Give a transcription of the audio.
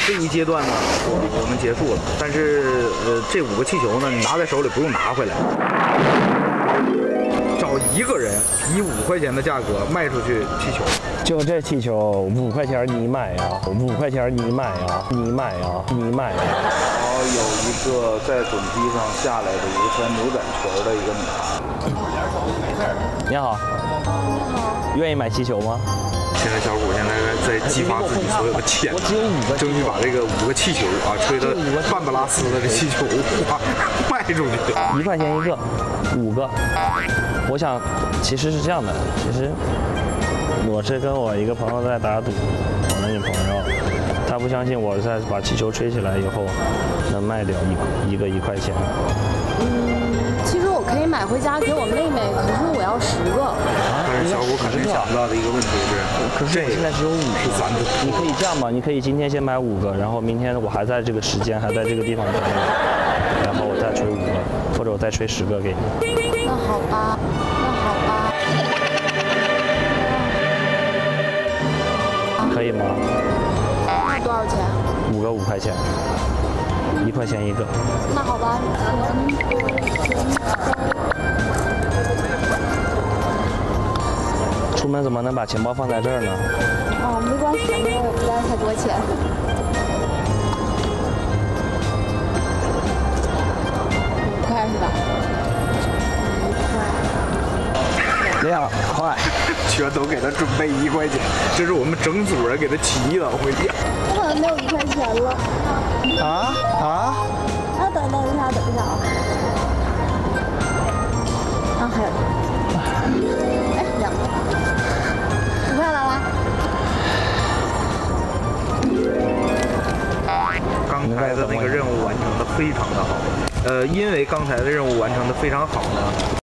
这一阶段呢，我们结束了。但是这5个气球呢，你拿在手里不用拿回来。找一个人以5块钱的价格卖出去气球， 就这气球5块钱你买呀，5块钱你买呀，你买呀，你买呀。 然后有一个在滚梯上下来的一个穿牛仔裙的一个女孩。 你好，愿意买气球吗？ 现在小谷现在在激发自己所有的潜能，争取把这个5个气球啊，吹得半不拉丝的这气球卖出去。 1块钱一个，5个。我想，其实是这样的，其实我是跟我一个朋友在打赌，我的女朋友，她不相信我在把气球吹起来以后能卖掉一个1块钱。 其实我可以买回家给我妹妹，可是我要10个。 但是小谷肯定想不到的一个问题是， 可是我现在只有5个， 是咱的。 你可以这样吗？你可以今天先买5个，然后明天我还在这个时间还在这个地方等你，然后我再吹5个，或者我再吹10个给你。 那好吧，那好吧。 可以吗？ 那多少钱 ？5个5块钱，1块钱一个。 那好吧。 出门怎么能把钱包放在这儿呢？ 哦，没关系，因为我不带太多钱。5块是吧 2块， 全都给他准备1块钱，这是我们整组人给他起的，我跟你讲。 我可能没有1块钱了。等一下啊！啊，还有。哎，2个。5块来了。 刚才的那个任务完成的非常的好，因为刚才的任务完成的非常好呢。